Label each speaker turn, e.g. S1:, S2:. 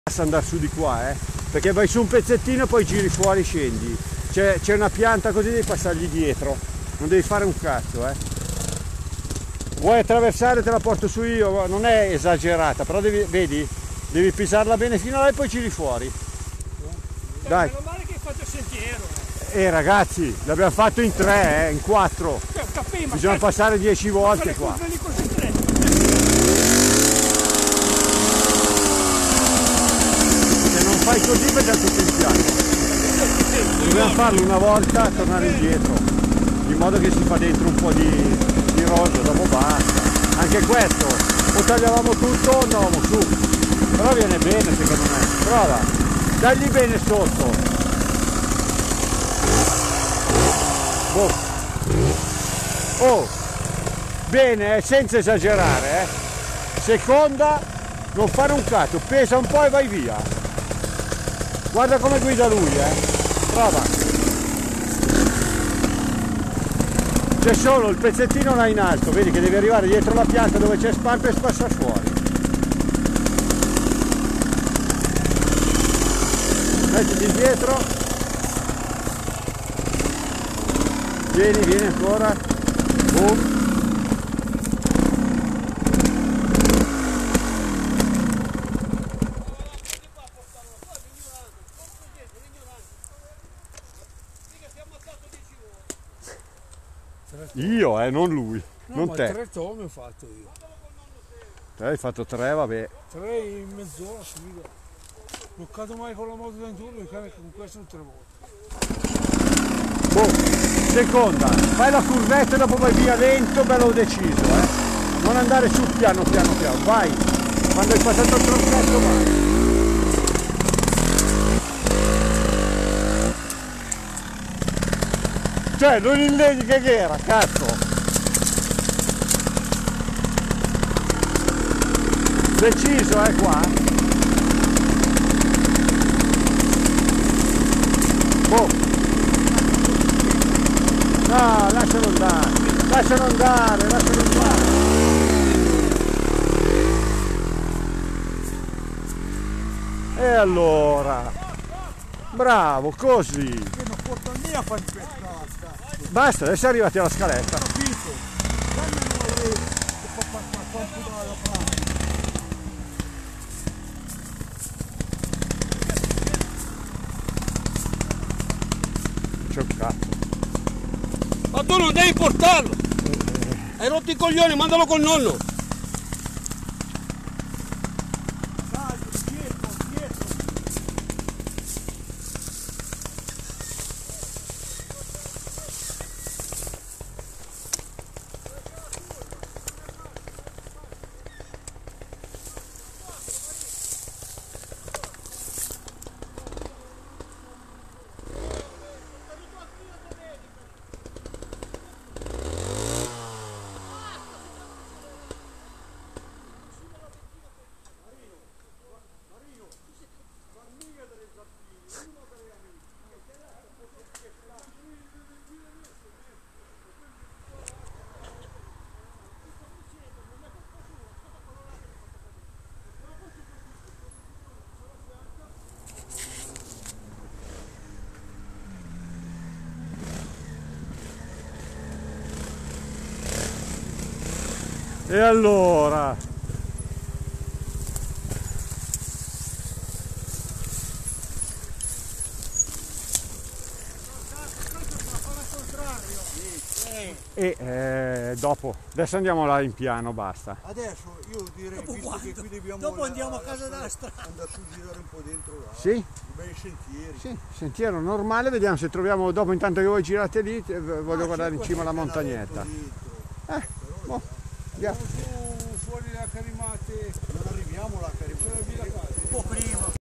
S1: andare su di qua, perché vai su un pezzettino e poi giri fuori, scendi. C'è una pianta così, devi passargli dietro, non devi fare un cazzo, Vuoi attraversare, te la porto su io, non è esagerata, però vedi, devi pisarla bene fino là e poi giri fuori. Dai.
S2: Meno male che hai fatto il sentiero.
S1: Ragazzi, l'abbiamo fatto in 3, in 4. Bisogna passare 10 volte qua. Se non fai così vediamo tutto in piano. Dobbiamo farlo una volta, tornare indietro, in modo che si fa dentro un po' di rosa, dopo basta. Anche questo, o tagliavamo tutto o no, su. Però viene bene secondo me. Prova, dagli bene sotto. Oh, bene, senza esagerare, Seconda, non fare un cazzo, pesa un po' e vai via. Guarda come guida lui, Prova. C'è solo il pezzettino là in alto, vedi che devi arrivare dietro la pianta dove c'è spampa e spassa fuori. Mettiti dietro. Vieni ancora. Boom. Io, non lui,
S2: no,
S1: non
S2: ma
S1: te.
S2: 3 tomi ho fatto io.
S1: Te hai fatto 3, vabbè.
S2: 3 in mezz'ora, figa. Non cado mai con la moto da enduro, con questo 3 volte.
S1: Boh. Seconda, fai la curvetta e dopo vai via lento, bello deciso, Non andare su piano, vai. Quando hai passato il tronchetto vai. Cioè, non illeghi che era, cazzo! Deciso, qua? Boh! No, lascialo andare! E allora? Bravo, così!
S2: Che non porta né a fare il
S1: Basta, adesso siamo arrivati alla scaletta. C'è un cazzo.
S3: Ma tu non devi portarlo! Hai rotto i coglioni, mandalo col nonno!
S1: E allora? Dopo, adesso andiamo là in piano, basta.
S2: Adesso io direi che qui dobbiamo
S4: dopo andiamo a casa della strada.
S2: Andare su girare un po' dentro là.
S1: Sì?
S2: Bei sentieri.
S1: Sì, sentiero normale, vediamo se troviamo dopo, intanto che voi girate lì, voglio guardare in cima alla montagnetta. Boh,
S2: andiamo su fuori la Carimate. Non arriviamo alla Carimate. Un po' prima.